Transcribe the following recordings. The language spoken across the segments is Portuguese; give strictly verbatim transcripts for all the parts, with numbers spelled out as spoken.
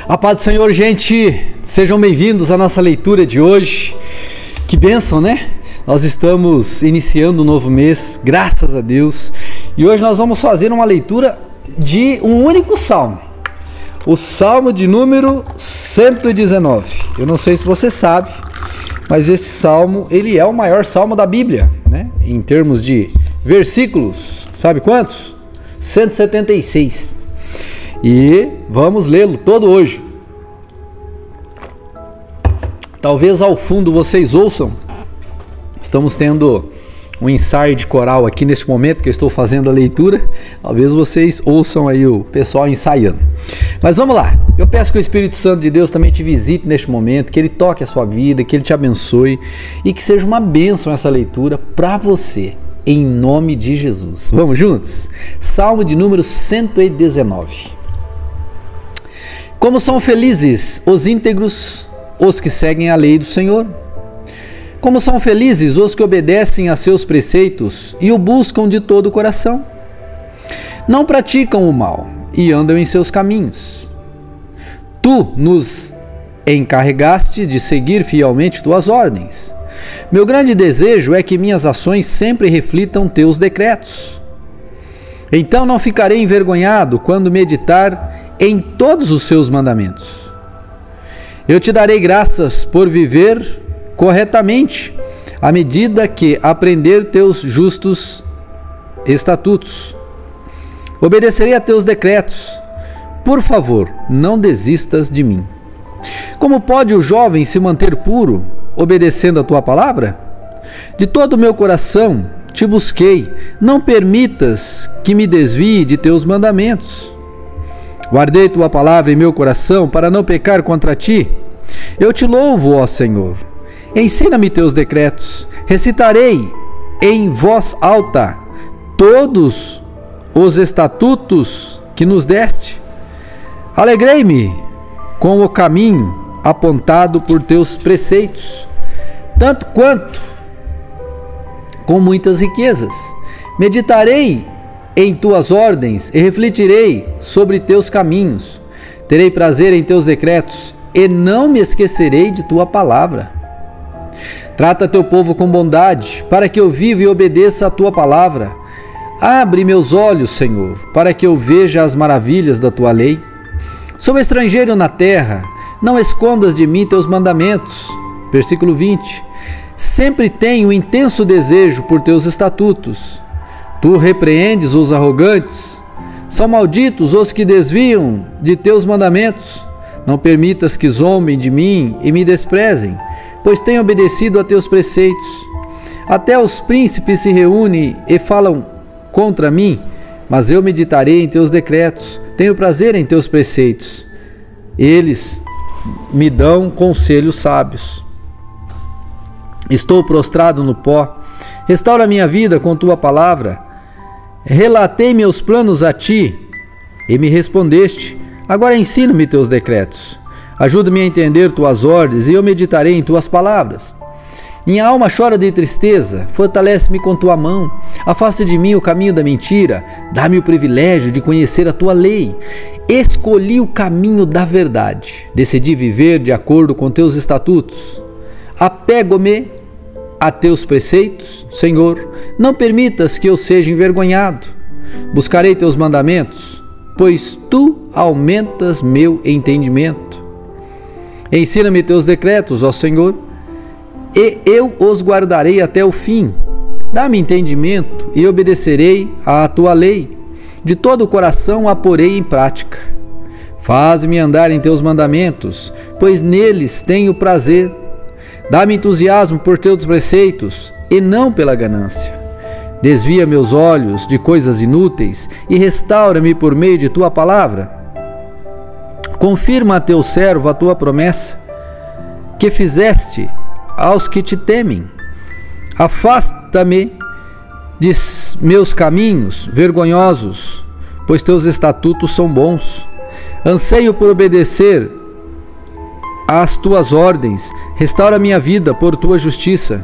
A paz do Senhor, gente, sejam bem-vindos à nossa leitura de hoje. Que bênção, né? Nós estamos iniciando um novo mês, graças a Deus, e hoje nós vamos fazer uma leitura de um único salmo, o salmo de número cento e dezenove. Eu não sei se você sabe, mas esse salmo, ele é o maior salmo da Bíblia, né? Em termos de versículos, sabe quantos? cento e setenta e seis. E vamos lê-lo todo hoje. Talvez ao fundo vocês ouçam, estamos tendo um ensaio de coral aqui neste momento que eu estou fazendo a leitura. Talvez vocês ouçam aí o pessoal ensaiando. Mas vamos lá, eu peço que o Espírito Santo de Deus também te visite neste momento, que ele toque a sua vida, que ele te abençoe e que seja uma bênção essa leitura para você, em nome de Jesus. Vamos juntos? Salmo de número cento e dezenove. Como são felizes os íntegros, os que seguem a lei do Senhor. Como são felizes os que obedecem a seus preceitos e o buscam de todo o coração. Não praticam o mal e andam em seus caminhos. Tu nos encarregaste de seguir fielmente tuas ordens. Meu grande desejo é que minhas ações sempre reflitam teus decretos. Então não ficarei envergonhado quando meditar em todos os seus mandamentos. Eu te darei graças por viver corretamente, à medida que aprender teus justos estatutos. Obedecerei a teus decretos. Por favor, não desistas de mim. Como pode o jovem se manter puro, obedecendo a tua palavra? De todo o meu coração te busquei, não permitas que me desvie de teus mandamentos. Guardei tua palavra em meu coração para não pecar contra ti. Eu te louvo, ó Senhor. Ensina-me teus decretos. Recitarei em voz alta todos os estatutos que nos deste. Alegrei-me com o caminho apontado por teus preceitos, tanto quanto com muitas riquezas. Meditarei em tuas ordens e refletirei sobre teus caminhos. Terei prazer em teus decretos e não me esquecerei de tua palavra. Trata teu povo com bondade, para que eu viva e obedeça a tua palavra. Abre meus olhos, Senhor, para que eu veja as maravilhas da tua lei. Sou estrangeiro na terra, não escondas de mim teus mandamentos. Versículo vinte. Sempre tenho intenso desejo por teus estatutos. Tu repreendes os arrogantes. São malditos os que desviam de teus mandamentos. Não permitas que zombem de mim e me desprezem, pois tenho obedecido a teus preceitos. Até os príncipes se reúnem e falam contra mim, mas eu meditarei em teus decretos. Tenho prazer em teus preceitos. Eles me dão conselhos sábios. Estou prostrado no pó. Restaura minha vida com tua palavra. Relatei meus planos a ti e me respondeste. Agora ensina-me teus decretos. Ajuda-me a entender tuas ordens e eu meditarei em tuas palavras. Minha alma chora de tristeza, fortalece-me com tua mão. Afasta de mim o caminho da mentira, dá-me o privilégio de conhecer a tua lei. Escolhi o caminho da verdade, decidi viver de acordo com teus estatutos. Apego-me a teus preceitos, Senhor, não permitas que eu seja envergonhado. Buscarei teus mandamentos, pois tu aumentas meu entendimento. Ensina-me teus decretos, ó Senhor, e eu os guardarei até o fim. Dá-me entendimento e obedecerei à tua lei. De todo o coração a porei em prática. Faz-me andar em teus mandamentos, pois neles tenho prazer. Dá-me entusiasmo por teus preceitos e não pela ganância. Desvia meus olhos de coisas inúteis e restaura-me por meio de tua palavra. Confirma a teu servo a tua promessa, que fizeste aos que te temem. Afasta-me de meus caminhos vergonhosos, pois teus estatutos são bons. Anseio por obedecer às tuas ordens, restaura minha vida por tua justiça.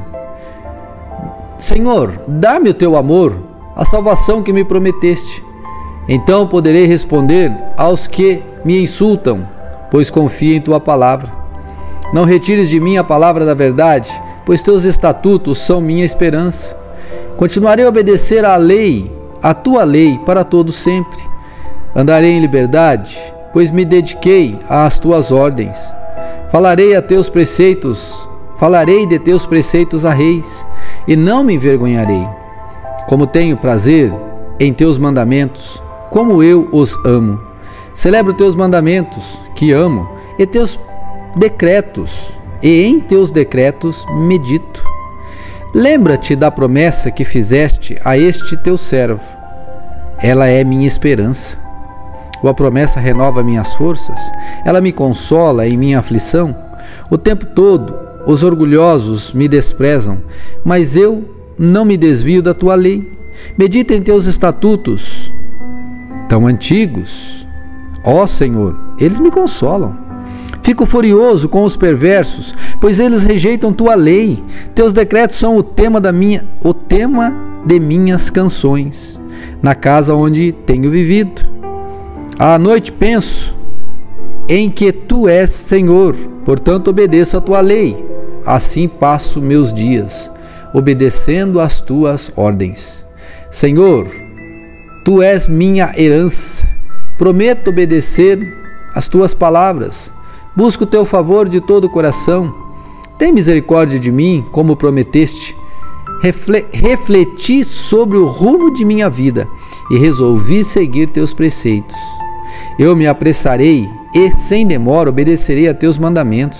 Senhor, dá-me o teu amor, a salvação que me prometeste. Então poderei responder aos que me insultam, pois confio em tua palavra. Não retires de mim a palavra da verdade, pois teus estatutos são minha esperança. Continuarei a obedecer à lei, à tua lei, para todo sempre. Andarei em liberdade, pois me dediquei às tuas ordens. Falarei a teus preceitos, falarei de teus preceitos a reis, e não me envergonharei. Como tenho prazer em teus mandamentos, como eu os amo. Celebro teus mandamentos, que amo, e teus decretos, e em teus decretos medito. Lembra-te da promessa que fizeste a este teu servo. Ela é minha esperança. Tua promessa renova minhas forças, ela me consola em minha aflição. O tempo todo os orgulhosos me desprezam, mas eu não me desvio da tua lei. Medita em teus estatutos, tão antigos. Ó Senhor, eles me consolam. Fico furioso com os perversos, pois eles rejeitam tua lei. Teus decretos são o tema da minha, o tema de minhas canções, na casa onde tenho vivido. À noite penso em que tu és Senhor, portanto obedeço a tua lei. Assim passo meus dias, obedecendo às tuas ordens. Senhor, tu és minha herança. Prometo obedecer às tuas palavras. Busco o teu favor de todo o coração. Tem misericórdia de mim, como prometeste. Refle- refleti sobre o rumo de minha vida e resolvi seguir teus preceitos. Eu me apressarei e, sem demora, obedecerei a teus mandamentos.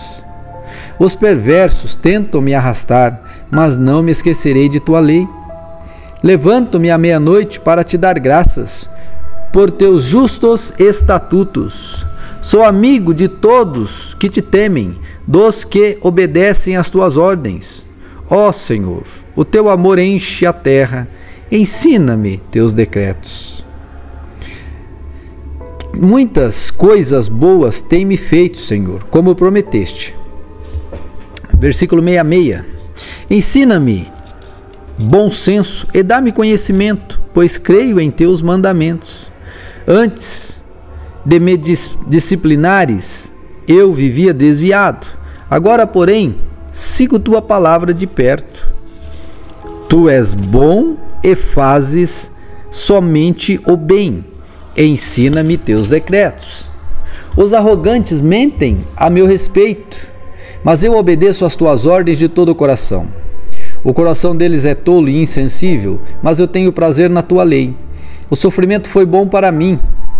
Os perversos tentam me arrastar, mas não me esquecerei de tua lei. Levanto-me à meia-noite para te dar graças por teus justos estatutos. Sou amigo de todos que te temem, dos que obedecem às tuas ordens. Ó Senhor, o teu amor enche a terra, ensina-me teus decretos. Muitas coisas boas tem-me feito, Senhor, como prometeste. Versículo sessenta e seis. Ensina-me bom senso e dá-me conhecimento, pois creio em teus mandamentos. Antes de me dis disciplinares, eu vivia desviado. Agora, porém, sigo tua palavra de perto. Tu és bom e fazes somente o bem. Ensina-me teus decretos. Os arrogantes mentem a meu respeito, mas eu obedeço às tuas ordens de todo o coração. O coração deles é tolo e insensível, mas eu tenho prazer na tua lei. O sofrimento foi bom para mim,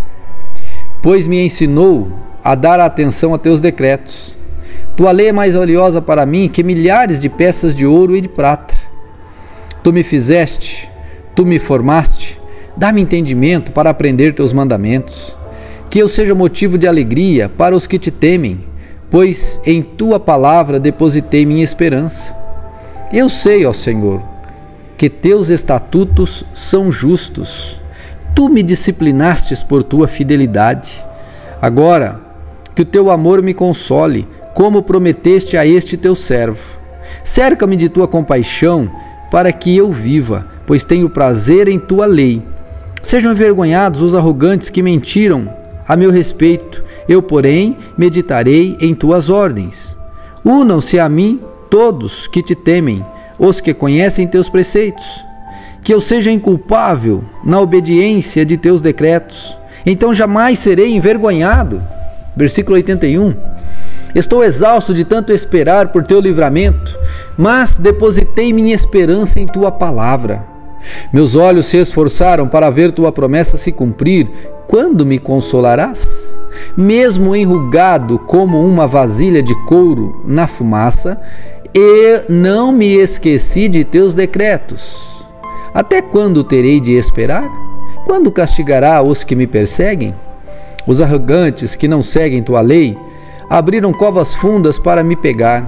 pois me ensinou a dar atenção a teus decretos. Tua lei é mais valiosa para mim que milhares de peças de ouro e de prata. Tu me fizeste, tu me formaste, dá-me entendimento para aprender teus mandamentos. Que eu seja motivo de alegria para os que te temem, pois em tua palavra depositei minha esperança. Eu sei, ó Senhor, que teus estatutos são justos. Tu me disciplinastes por tua fidelidade. Agora, que o teu amor me console, como prometeste a este teu servo. Cerca-me de tua compaixão, para que eu viva, pois tenho prazer em tua lei. Sejam envergonhados os arrogantes que mentiram a meu respeito. Eu, porém, meditarei em tuas ordens. Unam-se a mim todos que te temem, os que conhecem teus preceitos. Que eu seja inculpável na obediência de teus decretos. Então jamais serei envergonhado. Versículo oitenta e um. Estou exausto de tanto esperar por teu livramento, mas depositei minha esperança em tua palavra. Meus olhos se esforçaram para ver tua promessa se cumprir. Quando me consolarás? Mesmo enrugado como uma vasilha de couro na fumaça, eu não me esqueci de teus decretos. Até quando terei de esperar? Quando castigará os que me perseguem? Os arrogantes que não seguem tua lei abriram covas fundas para me pegar.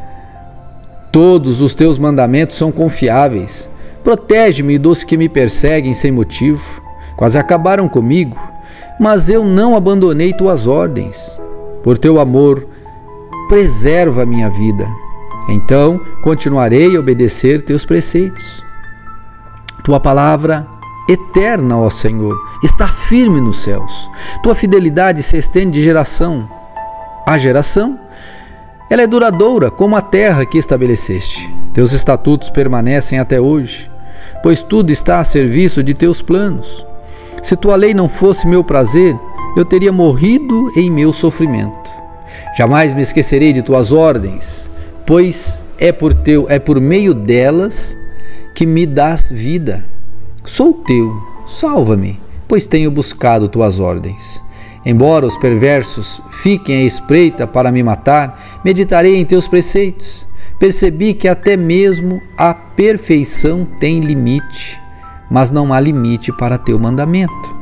Todos os teus mandamentos são confiáveis. Protege-me dos que me perseguem sem motivo. Quase acabaram comigo, mas eu não abandonei tuas ordens. Por teu amor, preserva a minha vida. Então continuarei a obedecer teus preceitos. Tua palavra eterna, ó Senhor, está firme nos céus. Tua fidelidade se estende de geração a geração. Ela é duradoura como a terra que estabeleceste. Teus estatutos permanecem até hoje, pois tudo está a serviço de teus planos. Se tua lei não fosse meu prazer, eu teria morrido em meu sofrimento. Jamais me esquecerei de tuas ordens, pois é por teu, é por meio delas que me dás vida. Sou teu, salva-me, pois tenho buscado tuas ordens. Embora os perversos fiquem à espreita para me matar, meditarei em teus preceitos. Percebi que até mesmo a perfeição tem limite, mas não há limite para teu mandamento.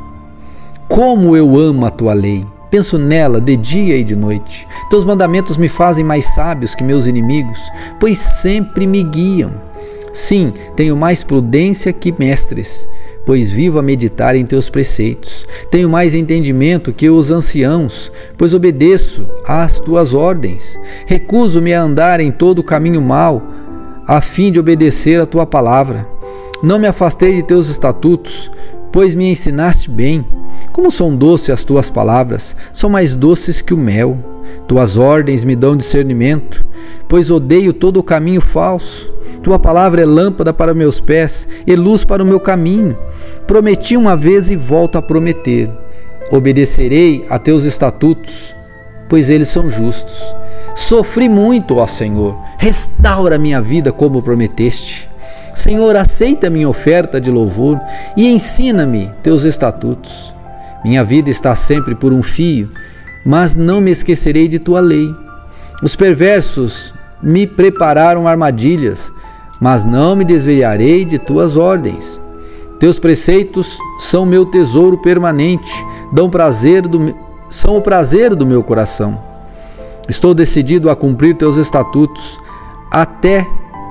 Como eu amo a tua lei! Penso nela de dia e de noite. Teus mandamentos me fazem mais sábios que meus inimigos, pois sempre me guiam. Sim, tenho mais prudência que mestres, pois vivo a meditar em teus preceitos. Tenho mais entendimento que os anciãos, pois obedeço às tuas ordens. Recuso-me a andar em todo o caminho mau, a fim de obedecer a tua palavra. Não me afastei de teus estatutos, pois me ensinaste bem. Como são doces as tuas palavras, são mais doces que o mel. Tuas ordens me dão discernimento, pois odeio todo o caminho falso. Tua palavra é lâmpada para meus pés e luz para o meu caminho. Prometi uma vez e volto a prometer. Obedecerei a teus estatutos, pois eles são justos. Sofri muito, ó Senhor, restaura minha vida como prometeste. Senhor, aceita minha oferta de louvor e ensina-me teus estatutos. Minha vida está sempre por um fio, mas não me esquecerei de tua lei. Os perversos me prepararam armadilhas, mas não me desviarei de tuas ordens. Teus preceitos são meu tesouro permanente, dão prazer do, são o prazer do meu coração. Estou decidido a cumprir teus estatutos até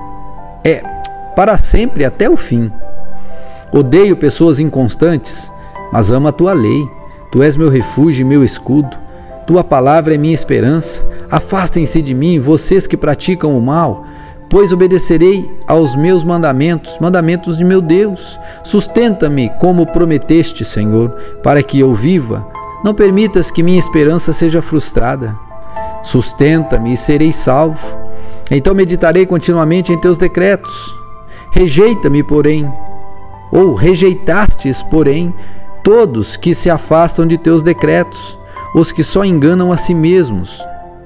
é para sempre até o fim. Odeio pessoas inconstantes, mas amo a tua lei. Tu és meu refúgio e meu escudo. Tua palavra é minha esperança. Afastem-se de mim, vocês que praticam o mal, pois obedecerei aos meus mandamentos, mandamentos de meu Deus. Sustenta-me como prometeste, Senhor, para que eu viva. Não permitas que minha esperança seja frustrada. Sustenta-me e serei salvo. Então meditarei continuamente em teus decretos. Rejeita-me, porém, ou rejeitastes, porém, todos que se afastam de teus decretos, os que só enganam a si mesmos.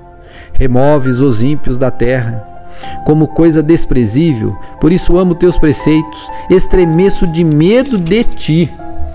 Removes os ímpios da terra, como coisa desprezível, por isso amo teus preceitos, estremeço de medo de ti.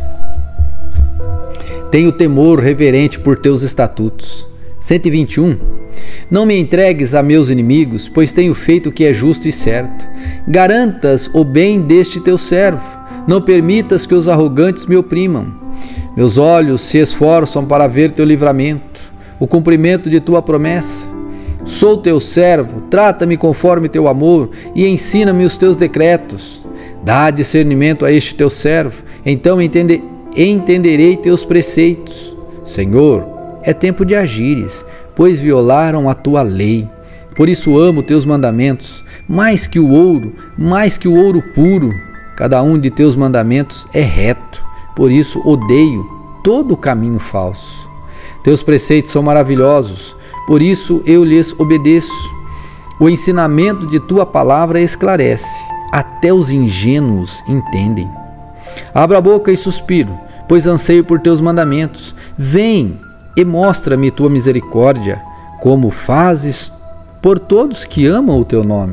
Tenho temor reverente por teus estatutos. cento e vinte e um. Não me entregues a meus inimigos, pois tenho feito o que é justo e certo. Garantas o bem deste teu servo. Não permitas que os arrogantes me oprimam. Meus olhos se esforçam para ver teu livramento, o cumprimento de tua promessa. Sou teu servo, trata-me conforme teu amor e ensina-me os teus decretos. Dá discernimento a este teu servo, então entende, entenderei teus preceitos. Senhor, é tempo de agires, pois violaram a tua lei. Por isso amo teus mandamentos, mais que o ouro, mais que o ouro puro. Cada um de teus mandamentos é reto, por isso odeio todo o caminho falso. Teus preceitos são maravilhosos, por isso eu lhes obedeço. O ensinamento de tua palavra esclarece, até os ingênuos entendem. Abro a boca e suspiro, pois anseio por teus mandamentos. Vem e mostra-me tua misericórdia, como fazes por todos que amam o teu nome.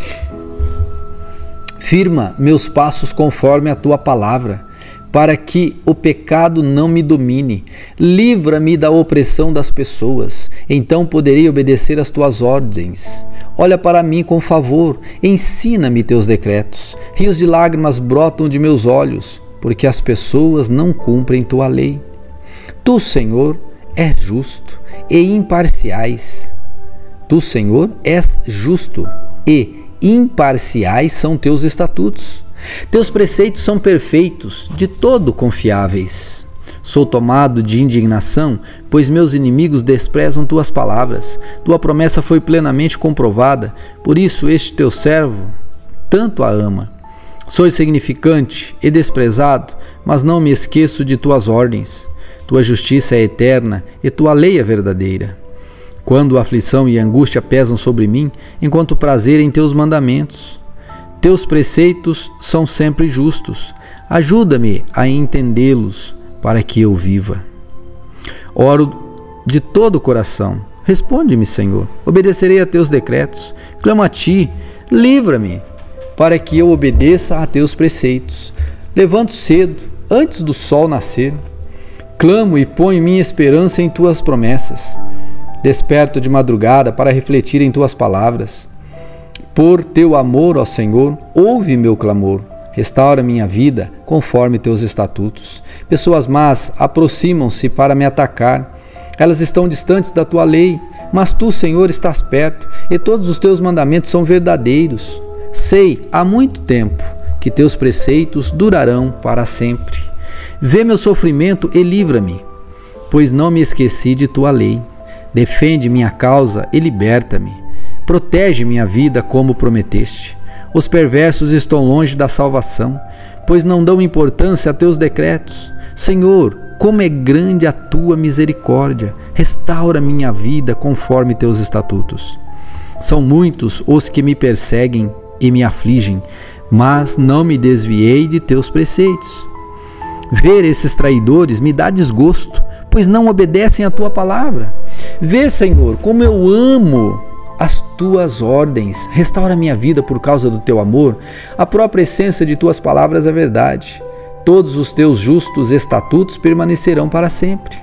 Firma meus passos conforme a tua palavra, para que o pecado não me domine. Livra-me da opressão das pessoas, então poderei obedecer às tuas ordens. Olha para mim com favor, ensina-me teus decretos. Rios de lágrimas brotam de meus olhos, porque as pessoas não cumprem tua lei. Tu, Senhor, és justo e imparciais. Tu, Senhor, és justo e imparciais são teus estatutos. Teus preceitos são perfeitos, de todo confiáveis. Sou tomado de indignação, pois meus inimigos desprezam tuas palavras. Tua promessa foi plenamente comprovada, por isso este teu servo tanto a ama. Sou insignificante e desprezado, mas não me esqueço de tuas ordens. Tua justiça é eterna e tua lei é verdadeira. quando a aflição e a angústia pesam sobre mim, enquanto prazer em teus mandamentos. Teus preceitos são sempre justos. Ajuda-me a entendê-los para que eu viva. Oro de todo o coração. Responde-me, Senhor. Obedecerei a teus decretos. Clamo a ti. Livra-me para que eu obedeça a teus preceitos. Levanto cedo, antes do sol nascer. Clamo e ponho minha esperança em tuas promessas. Desperto de madrugada para refletir em tuas palavras. Por teu amor, ó Senhor, ouve meu clamor. Restaura minha vida conforme teus estatutos. Pessoas más aproximam-se para me atacar. Elas estão distantes da tua lei, mas tu, Senhor, estás perto, e todos os teus mandamentos são verdadeiros. Sei há muito tempo que teus preceitos durarão para sempre. Vê meu sofrimento e livra-me, pois não me esqueci de tua lei. Defende minha causa e liberta-me. Protege minha vida como prometeste. Os perversos estão longe da salvação, pois não dão importância a teus decretos. Senhor, como é grande a tua misericórdia. Restaura minha vida conforme teus estatutos. São muitos os que me perseguem e me afligem, mas não me desviei de teus preceitos. Ver esses traidores me dá desgosto, pois não obedecem à tua palavra. Vê, Senhor, como eu amo as tuas ordens. Restaura minha vida por causa do teu amor. A própria essência de tuas palavras é verdade. Todos os teus justos estatutos permanecerão para sempre.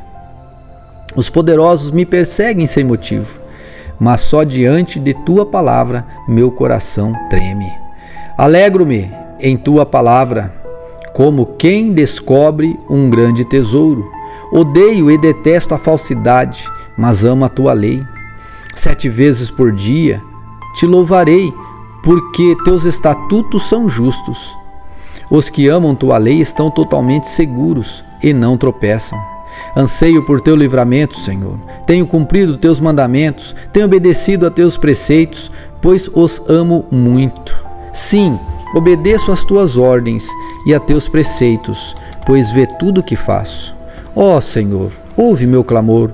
Os poderosos me perseguem sem motivo, mas só diante de tua palavra meu coração treme. Alegro-me em tua palavra, como quem descobre um grande tesouro. Odeio e detesto a falsidade, mas amo a tua lei. Sete vezes por dia te louvarei, porque teus estatutos são justos. Os que amam tua lei estão totalmente seguros e não tropeçam. Anseio por teu livramento, Senhor. Tenho cumprido teus mandamentos, tenho obedecido a teus preceitos, pois os amo muito. Sim, obedeço às tuas ordens e a teus preceitos, pois vê tudo o que faço. Ó Senhor, ouve meu clamor,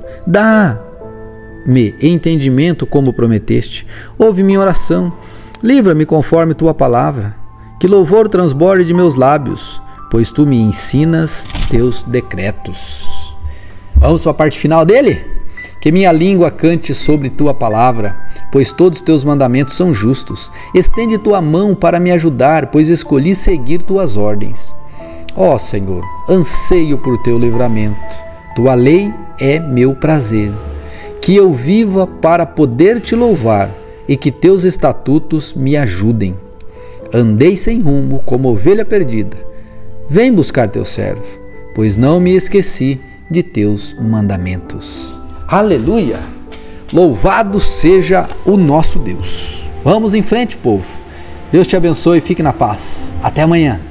dá-me entendimento como prometeste. Ouve minha oração, livra-me conforme tua palavra. Que louvor transborde de meus lábios, pois tu me ensinas teus decretos. Vamos para a parte final dele? Que minha língua cante sobre tua palavra, pois todos teus mandamentos são justos. Estende tua mão para me ajudar, pois escolhi seguir tuas ordens. Ó Senhor, anseio por teu livramento. Tua lei é meu prazer. Que eu viva para poder te louvar e que teus estatutos me ajudem. Andei sem rumo como ovelha perdida. Vem buscar teu servo, pois não me esqueci de teus mandamentos. Aleluia! Louvado seja o nosso Deus. Vamos em frente, povo. Deus te abençoe e fique na paz. Até amanhã.